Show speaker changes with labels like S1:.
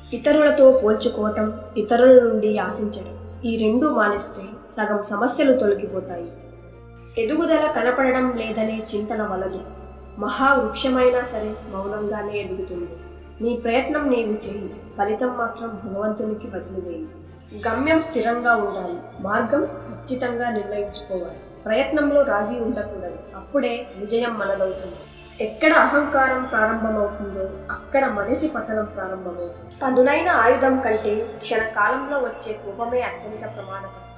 S1: ఇతరులతో పోల్చుకోవటం, ఇతరుల నుండి ఆశించడం, ఈ రెండూ మానేస్తే సగం సమస్యలు తొలగిపోతాయి. ఎదుగుదల కనపడడం లేదనే చింతన వలదు. మహావృక్షమైనా సరే మౌనంగానే ఎదుగుతుంది. నీ ప్రయత్నం నీవు చేయి, ఫలితం మాత్రం భగవంతునికి వదిలివేయి. గమ్యం స్థిరంగా ఉండాలి, మార్గం ఖచ్చితంగా నిర్ణయించుకోవాలి. ప్రయత్నంలో రాజీ ఉండకూడదు, అప్పుడే విజయం మనదవుతుంది. ఎక్కడ అహంకారం ప్రారంభమవుతుందో అక్కడ మనిషి పతనం ప్రారంభమవుతుంది. పదునైన ఆయుధం కంటే క్షణకాలంలో వచ్చే కోపమే అత్యంత ప్రమాదకరం.